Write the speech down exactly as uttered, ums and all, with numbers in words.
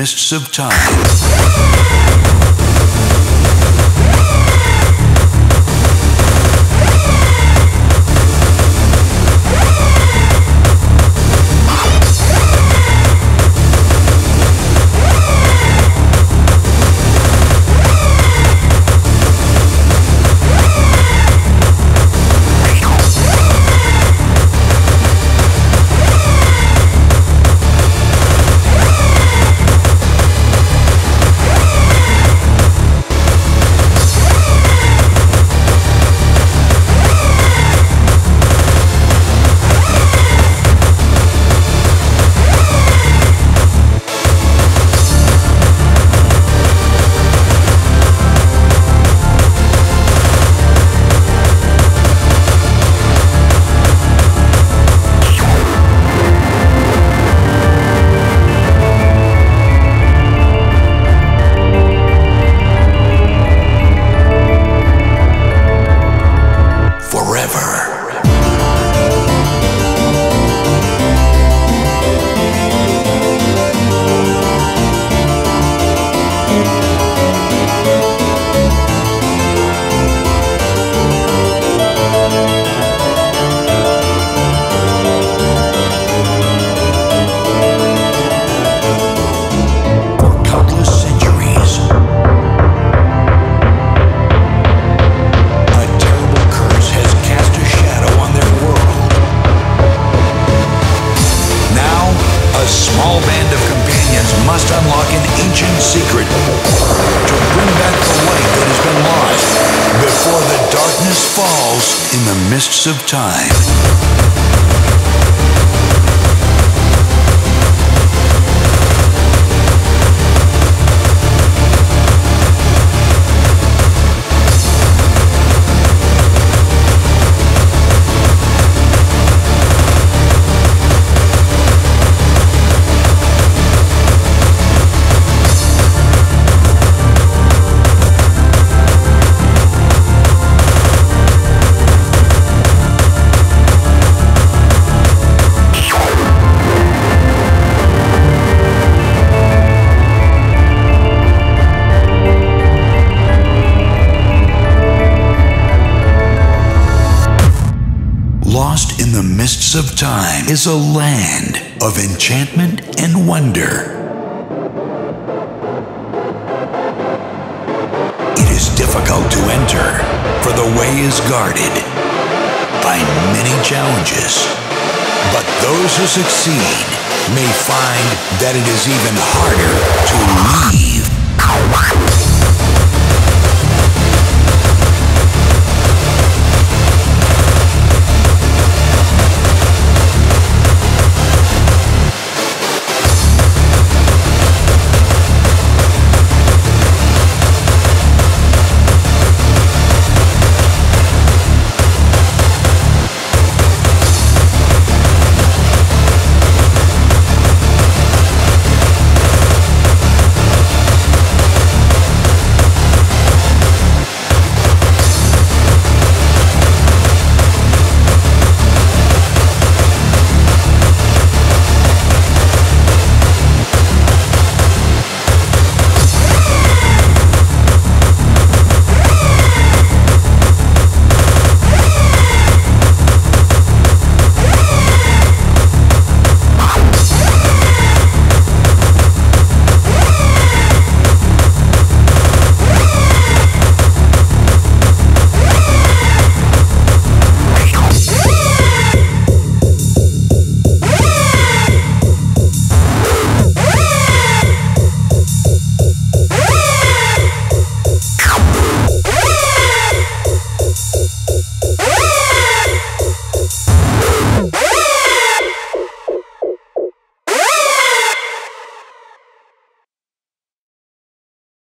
mists of time. Secret to bring back the light that has been lost before the darkness falls in the mists of time. Lost in the mists of time is a land of enchantment and wonder. It is difficult to enter, for the way is guarded by many challenges. But those who succeed may find that it is even harder to leave.